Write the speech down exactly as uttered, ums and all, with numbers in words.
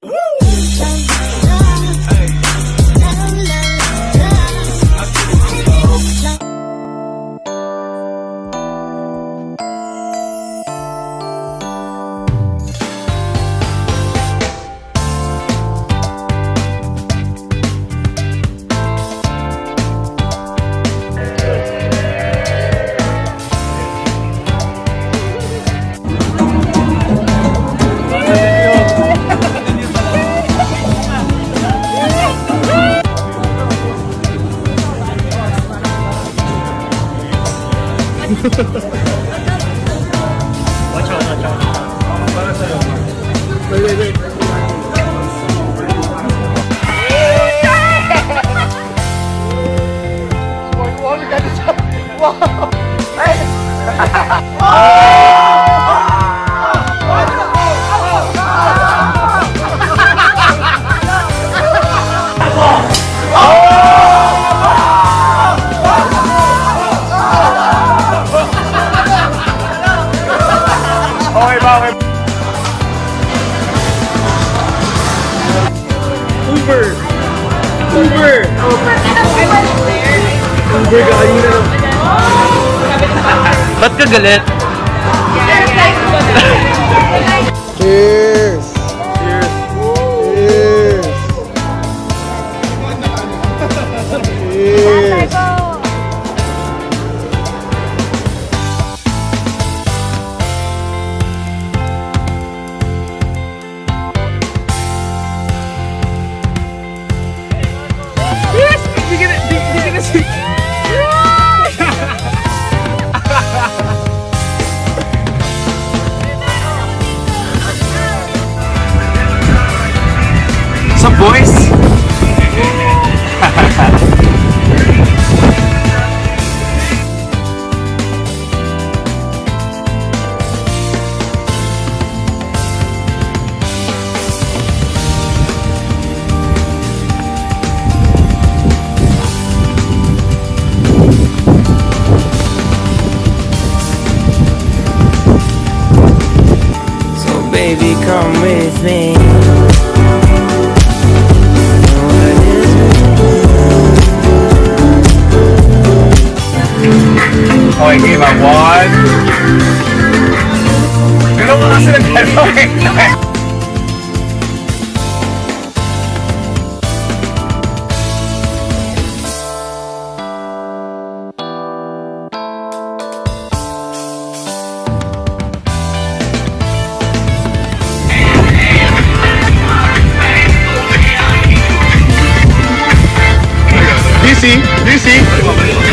Watch out, watch out. Para sa'yo. Wait, wait, wait. Wow, you got this up. Wow. Hey. Okay ba? Okay. Uber! Uber! Uber ka kanina. Ba't ka galit? Cheers! Cheers! Cheers! Cheers! What's up, boys? So baby, come with me. Okay, game on one. Ganun mo kasi nag-gano'n. D C, D C.